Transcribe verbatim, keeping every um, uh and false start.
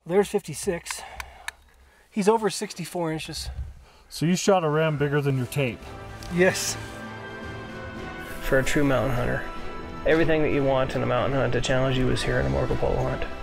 There's fifty-six. He's over sixty-four inches. So you shot a ram bigger than your tape. Yes. For a true mountain hunter, everything that you want in a mountain hunt to challenge you is here in a Marco Polo hunt.